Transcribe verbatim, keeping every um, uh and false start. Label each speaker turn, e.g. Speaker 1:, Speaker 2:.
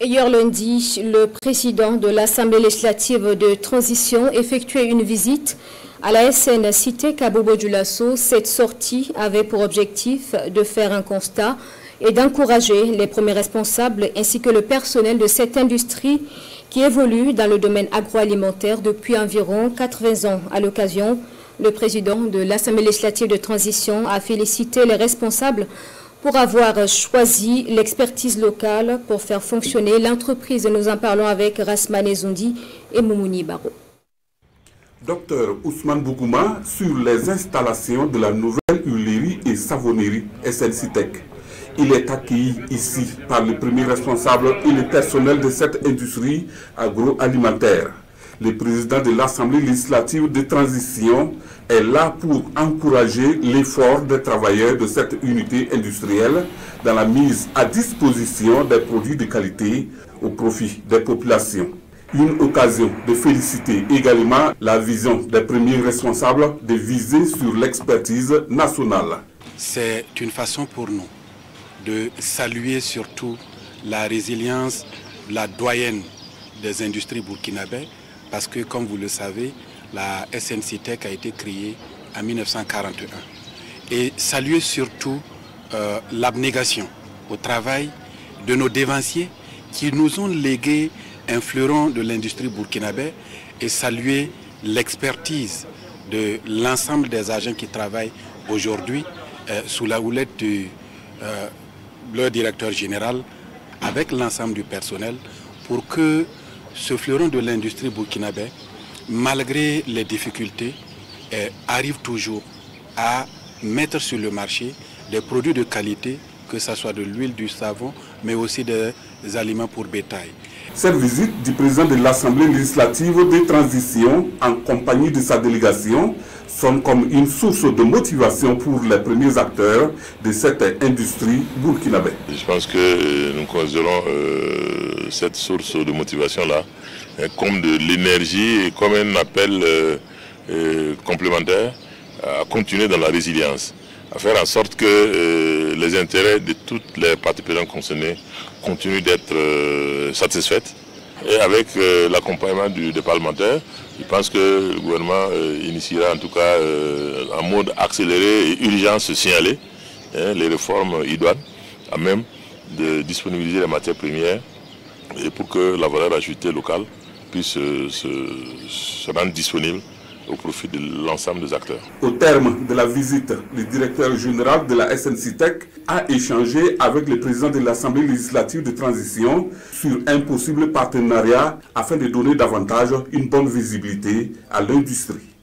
Speaker 1: Hier lundi, le président de l'Assemblée législative de transition effectuait une visite à la S N Citec à Bobo-Dioulasso. Cette sortie avait pour objectif de faire un constat et d'encourager les premiers responsables ainsi que le personnel de cette industrie qui évolue dans le domaine agroalimentaire depuis environ quatre-vingts ans. À l'occasion, le président de l'Assemblée législative de transition a félicité les responsables pour avoir choisi l'expertise locale pour faire fonctionner l'entreprise. Nous en parlons avec Rasmane Zoundi et Moumouni Baro.
Speaker 2: Docteur Ousmane Bougouma sur les installations de la nouvelle huilerie et savonnerie S N Citec. Il est accueilli ici par le premier responsable et le personnel de cette industrie agroalimentaire. Le président de l'Assemblée législative de transition est là pour encourager l'effort des travailleurs de cette unité industrielle dans la mise à disposition des produits de qualité au profit des populations. Une occasion de féliciter également la vision des premiers responsables de viser sur l'expertise nationale.
Speaker 3: C'est une façon pour nous de saluer surtout la résilience, la doyenne des industries burkinabè, parce que, comme vous le savez, la S N Citec a été créée en mille neuf cent quarante et un. Et saluer surtout euh, l'abnégation au travail de nos dévanciers qui nous ont légué un fleuron de l'industrie burkinabè et saluer l'expertise de l'ensemble des agents qui travaillent aujourd'hui euh, sous la houlette de euh, leur directeur général avec l'ensemble du personnel pour que ce fleuron de l'industrie burkinabè, malgré les difficultés, eh, arrive toujours à mettre sur le marché des produits de qualité, que ce soit de l'huile, du savon, mais aussi des, des aliments pour bétail.
Speaker 2: Cette visite du président de l'Assemblée législative de transition en compagnie de sa délégation sonne comme une source de motivation pour les premiers acteurs de cette industrie burkinabè.
Speaker 4: Je pense que nous considérons euh, cette source de motivation-là comme de l'énergie et comme un appel euh, euh, complémentaire à continuer dans la résilience, à faire en sorte que euh, les intérêts de toutes les parties prenantes concernées continuent d'être euh, satisfaites. Et avec euh, l'accompagnement du, des parlementaires, je pense que le gouvernement euh, initiera en tout cas euh, en mode accéléré et urgence signalée hein, les réformes idoines à même de disponibiliser les matières premières et pour que la valeur ajoutée locale puisse euh, se, se rendre disponible au profit de l'ensemble des acteurs.
Speaker 2: Au terme de la visite, le directeur général de la S N Citec a échangé avec le président de l'Assemblée législative de transition sur un possible partenariat afin de donner davantage une bonne visibilité à l'industrie.